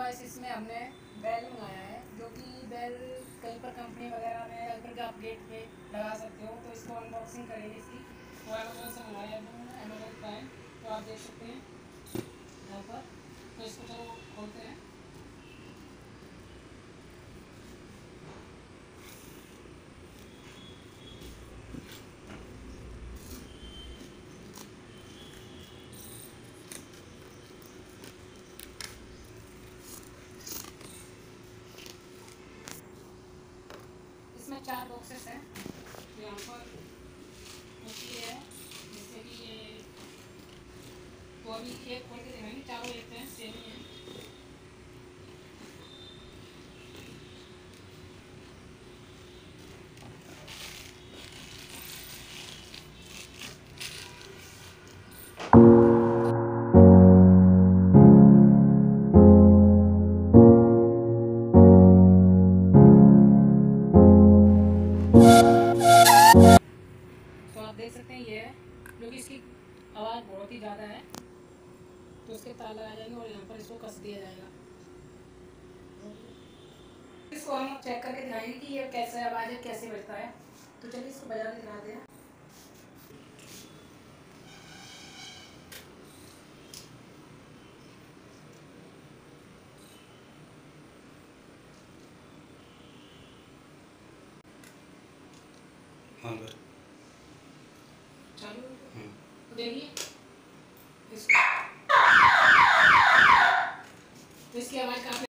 Guys इसमें हमने bell मंगाया है, जो कि बेल कहीं पर कंपनी वगैरह में कहीं पर आप गेट पे लगा सकते हो। तो इसको अनबॉक्सिंग करेंगे इसकी। तो अमेज़न से मंगाया है हमने, अमेज़न प्राइम। तो आप देख सकते हैं यहाँ पर। तो इसको चलो खोलते हैं। इसमें 4 बॉक्सेस हैं। तो यहाँ पर कुछ ये है, जिससे कि ये तो अभी एक खोल के दिखाएंगे, चारों एक हैं, सेम ही है। तो आप देख सकते हैं ये है, क्योंकि इसकी आवाज़ बहुत ही ज़्यादा है। तो इसके तार लगाए जाएंगे और यहाँ पर इसको कस दिया जाएगा। इसको हम चेक करके दिखाएंगे कि ये कैसे आवाज़ है, कैसे बजता है। तो चलिए इसको बजा के दिखाते हैं। हाँ सर। चालू तो देखिए इसको, तो इसकी आवाज़ काफ़ी